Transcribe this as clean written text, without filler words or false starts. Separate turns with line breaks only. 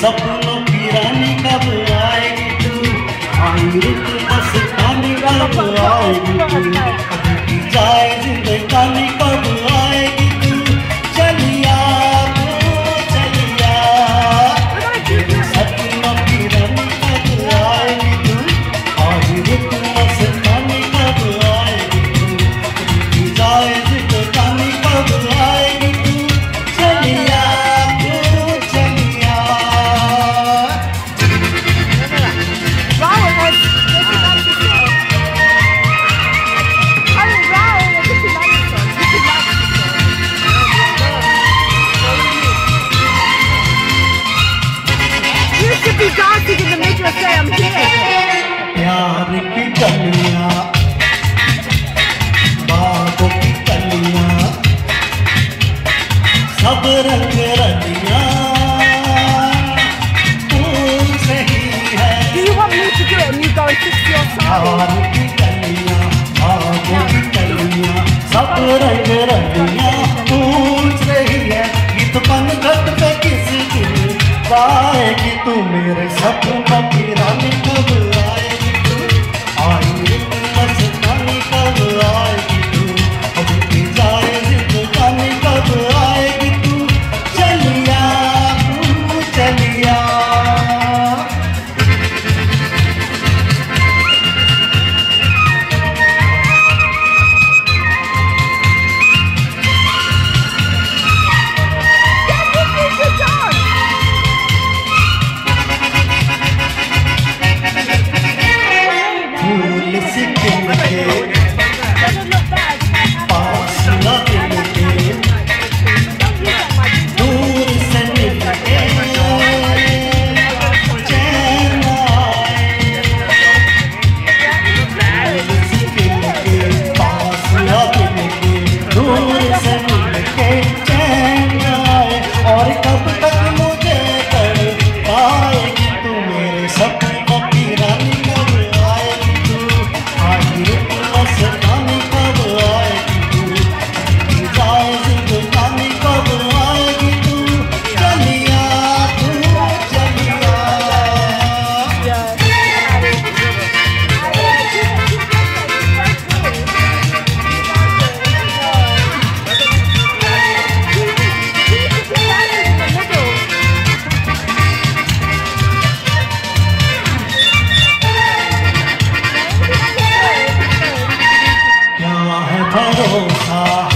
सपनों की रानी कब आएगी तू, आई रुत बस रानी कब आएगी तू, अभी जाए जिंदगानी कब आएगी तू, चलिया तू चलिया, मेरे सपनों की रानी कब आएगी तू, आई रुत बस रानी कब आएगी तू, अभी जाए जिंदगानी कब आएगी तू, चलिया तू चलिया।
Be dancing in the middle and say I'm here.
प्यार की कलियां, बागों की कलियां, सब रंग रलियां, फूल सही है।
Do you want me to do it and you go and fix your side?
प्यार की कलियां, बागों की कलियां, सब रंग रलियां, फूल सही है। गीत पंखत पे किस दिन गाएगी तू, मेरे सपनों की रानी कब आएगी तू, आई मस्तानी कब आएगी तू, अभी जाए जिंदगानी कब आएगी तू, चलिया तू चलिया। फूल से खिलके पास न मिलके, दूर से मिलके चैन आए, फूल से खिलके पास न मिलके, दूर से मिलके चैन आए, और कब तक मुझे तड़पाएगी तू, मेरे सपनों की रानी कब आएगी तू, आई मस्तानी कब आएगी तू, जाए जिंदगानी कब आएगी तू, चलिया तू चलिया। क्या है भरोसा